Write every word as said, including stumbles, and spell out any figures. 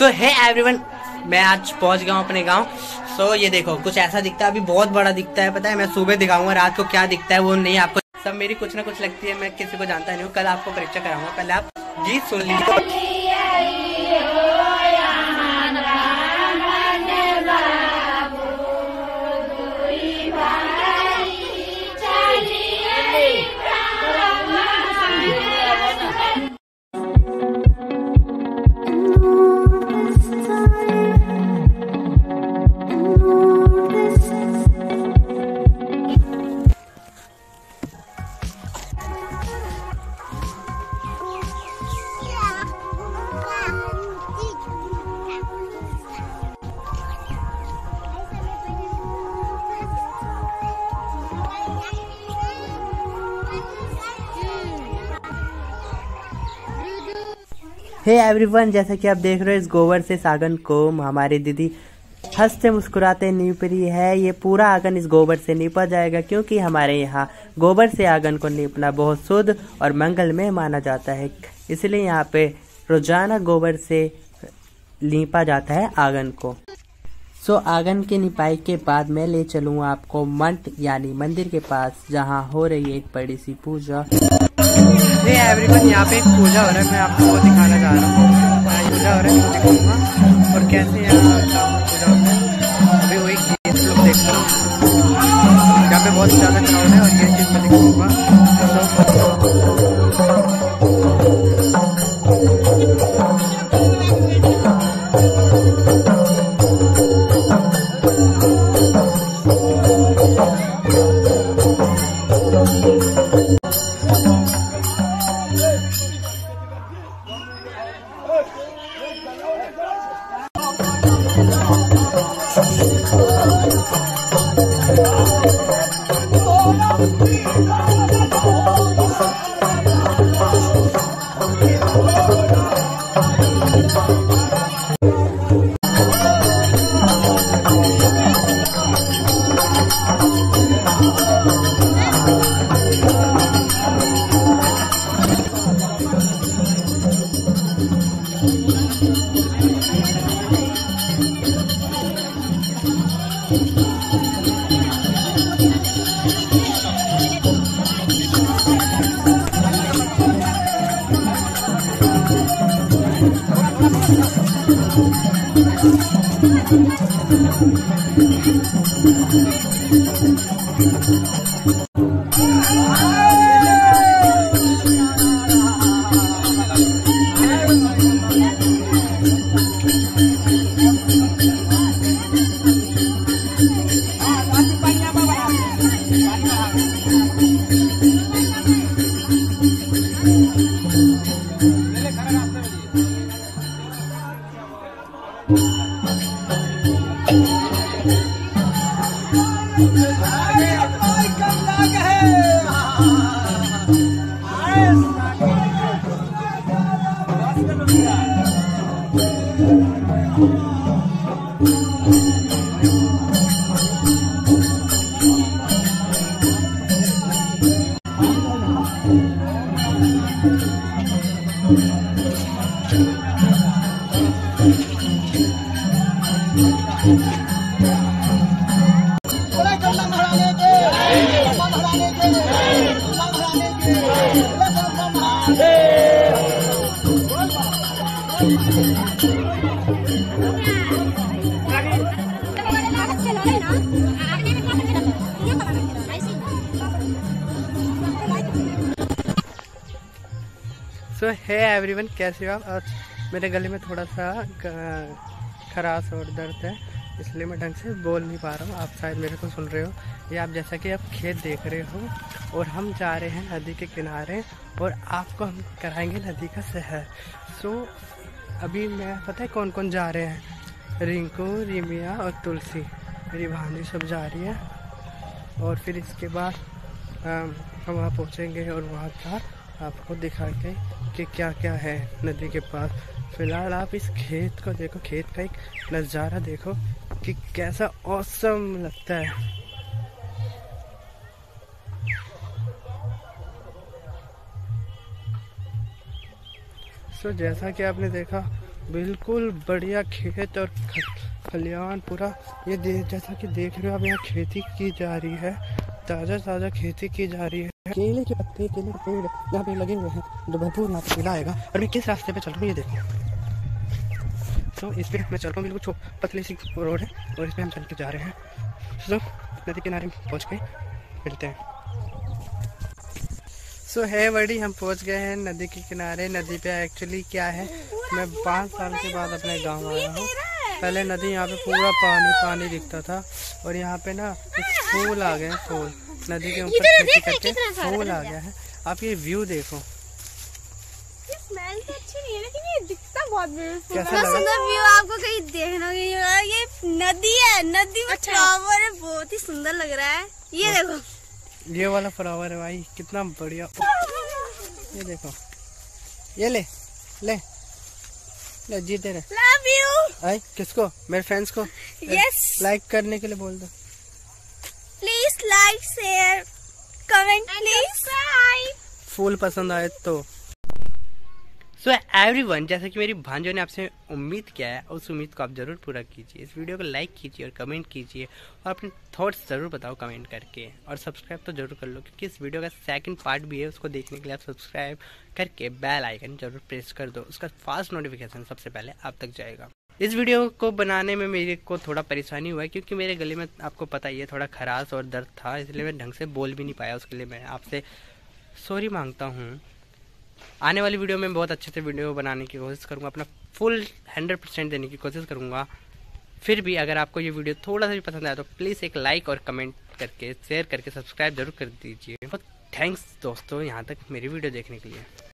सो है एवरीवन, मैं आज पहुंच गया हूँ अपने गांव। सो so, ये देखो कुछ ऐसा दिखता है, अभी बहुत बड़ा दिखता है, पता है। मैं सुबह दिखाऊंगा रात को क्या दिखता है वो नहीं आपको। सब मेरी कुछ ना कुछ लगती है, मैं किसी को जानता नहीं हूँ। कल आपको परीक्षा कराऊंगा, पहले आप गीत सुन लीजिए। हे एवरीवन, जैसा कि आप देख रहे हो इस गोबर से आंगन को हमारी दीदी हंसते मुस्कुराते नीप रही है। ये पूरा आंगन इस गोबर से नीपा जाएगा, क्योंकि हमारे यहाँ गोबर से आंगन को नीपना बहुत शुद्ध और मंगलमय माना जाता है। इसलिए यहाँ पे रोजाना गोबर से नीपा जाता है आंगन को। सो आंगन की निपाई के बाद मैं ले चलूँगा आपको मंट यानी मंदिर के पास, जहाँ हो रही है एक बड़ी सी पूजा। हे एवरीवन, यहाँ पे एक पूजा हो रहा है, मैं आपको वो दिखाना चाह रहा हूँ। पूजा हो रहा है वो दिखाऊंगा और कैसे यहाँ पूजा होता है। अभी वही चीज लोग देख लो, यहाँ पे बहुत ज़्यादा क्राउड है और ये चीज़ मैं दिखाऊंगा। सो है एवरीवन, कैसे हो आप? आज मेरे गले में थोड़ा सा खराश और दर्द है, इसलिए मैं ढंग से बोल नहीं पा रहा हूँ। आप शायद मेरे को सुन रहे हो। ये आप जैसा कि आप खेत देख रहे हो और हम जा रहे हैं नदी के किनारे और आपको हम कराएंगे नदी का सैर। सो अभी मैं पता है कौन कौन जा रहे हैं, रिंकू, रिमिया और तुलसी, मेरी भांजी सब जा रही है। और फिर इसके बाद हम वहाँ पहुँचेंगे और वहाँ का आपको दिखा के कि क्या क्या है नदी के पास। फिलहाल आप इस खेत को देखो, खेत का एक नज़ारा देखो कि कैसा ऑसम लगता है। सो so, जैसा कि आपने देखा बिल्कुल बढ़िया खेत और खलियान पूरा। ये देख जैसा कि देख रहे हो आप, यहाँ खेती की जा रही है, ताज़ा ताज़ा खेती की जा रही है। केले के पत्ते, केले के पेड़ यहाँ पे लगे हुए हैं, जो भरपूर यहाँ पे केला आएगा। और मैं किस रास्ते पे चल रहा हूँ ये देखो, तो इस पे मैं चल रहा हूँ, बिल्कुल पतली सी रोड है और इस पे हम चल के जा रहे हैं। तो नदी किनारे पहुँच के मिलते हैं। सो है बड़ी, हम पहुंच गए हैं नदी के किनारे। नदी पे एक्चुअली क्या है, मैं पाँच साल के बाद अपने गांव आया हूँ। पहले नदी यहाँ पे पूरा पानी पानी दिखता था और यहाँ पे ना फूल आ गए हैं, फूल नदी के ऊपर खेती करके फूल आ गया है। आप ये व्यू देखो, स्मेल तो अच्छी नहीं है लेकिन ये दिखता बहुत ब्यूटीफुल है। कैसा लगा? सुंदर व्यू आपको कहीं देखना नहीं होगा। ये नदी है, नदी में फ्लावर है, बहुत ही सुंदर लग रहा है। ये देखो, ये वाला फ्लावर है भाई, कितना बढ़िया। ये देखो, ये ले ले ले जीते रहे। Love you. आई किसको? मेरे फ्रेंड्स को यस, लाइक करने के लिए बोल दो। Please like share comment please. फूल पसंद आए तो। सो एवरीवन, जैसा कि मेरी भांजों ने आपसे उम्मीद किया है, उस उम्मीद को आप ज़रूर पूरा कीजिए। इस वीडियो को लाइक कीजिए और कमेंट कीजिए और अपने थॉट्स ज़रूर बताओ कमेंट करके, और सब्सक्राइब तो ज़रूर कर लो, क्योंकि इस वीडियो का सेकंड पार्ट भी है। उसको देखने के लिए आप सब्सक्राइब करके बेल आइकन जरूर प्रेस कर दो, उसका फास्ट नोटिफिकेशन सबसे पहले आप तक जाएगा। इस वीडियो को बनाने में मेरे को थोड़ा परेशानी हुआ है, क्योंकि मेरे गले में आपको पता ही है थोड़ा खराश और दर्द था, इसलिए मैं ढंग से बोल भी नहीं पाया। उसके लिए मैं आपसे सॉरी मांगता हूँ। आने वाली वीडियो में बहुत अच्छे से वीडियो बनाने की कोशिश करूँगा, अपना फुल हंड्रेड परसेंट देने की कोशिश करूँगा। फिर भी अगर आपको ये वीडियो थोड़ा सा भी पसंद आया तो प्लीज़ एक लाइक और कमेंट करके शेयर करके सब्सक्राइब जरूर कर दीजिए। बहुत थैंक्स दोस्तों यहाँ तक मेरी वीडियो देखने के लिए।